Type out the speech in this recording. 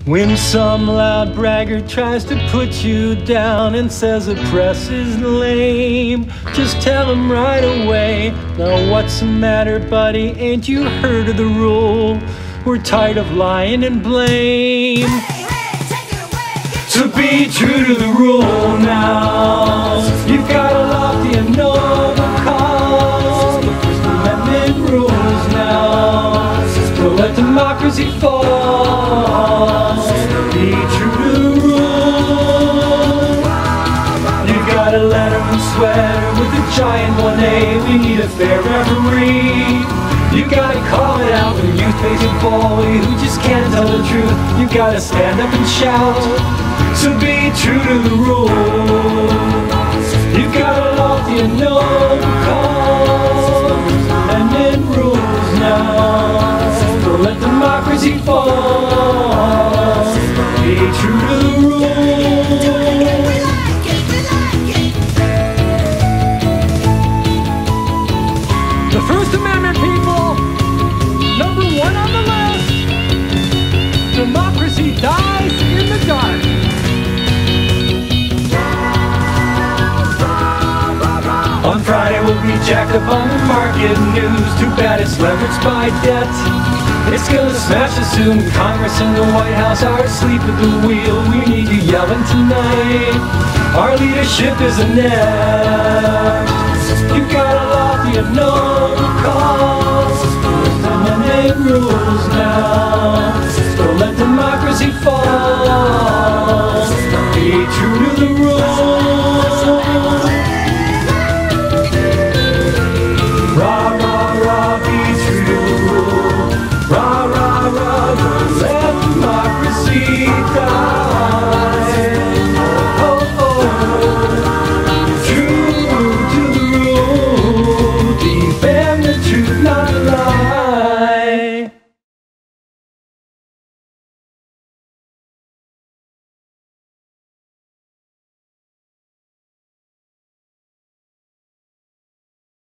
When some loud braggart tries to put you down and says the press is lame, just tell him right away, now what's the matter, buddy? Ain't you heard of the rule? We're tired of lying and blame. So be true to the rule now. You've got a lofty and noble cause. The First Amendment rules now. Don't let democracy fall. Be true to the rule. You've got a letterman sweater with a giant 1A. We need a fair referee. You gotta call it out when youth face a bully who just can't tell the truth. You gotta stand up and shout. So be true to the rule. You've got a lofty and noble cause, and it rules now. Don't let democracy fall. Be true to the rule. The First Amendment, people, number one on the list. Democracy dies in the dark. On Friday we'll be jacked up on the market news. Too bad it's leveraged by debt. It's gonna smash us soon. Congress and the White House are asleep at the wheel. We need you yelling tonight. Our leadership is inept. You got a lofty and noble cause. First Amendment rules now.